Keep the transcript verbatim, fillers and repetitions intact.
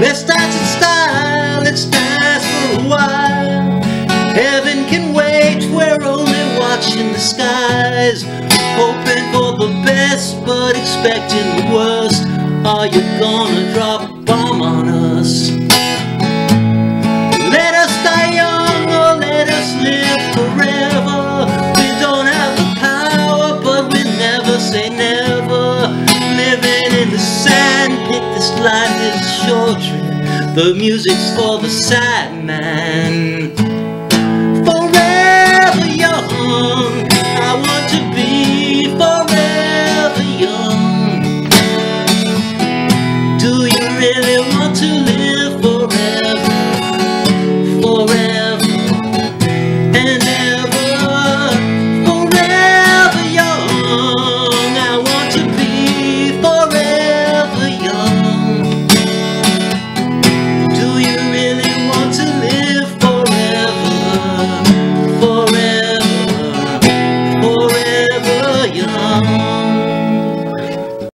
Let's dance in style, let's dance for a while. Heaven can wait, we're only watching the skies, hoping for the best but expecting the worst. Are you gonna drop a bomb on us? Let us die young or let us live forever. We don't have the power, but we never say never. Living in the sand pit, this life is a short trip. The music's for the sad man.